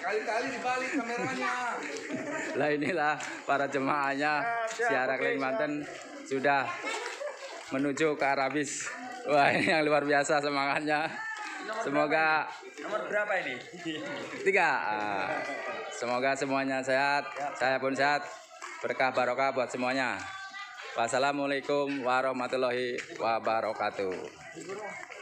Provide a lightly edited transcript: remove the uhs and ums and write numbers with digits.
Kali-kali dibalik kameranya. Lah inilah para jemaahnya Ziarah Kalimantan sudah menuju ke arah bis. Wah, ini yang luar biasa semangatnya. Semoga Nomor berapa ini? 3. Semoga semuanya sehat, saya pun sehat. Berkah barokah buat semuanya. Wassalamualaikum warahmatullahi wabarakatuh.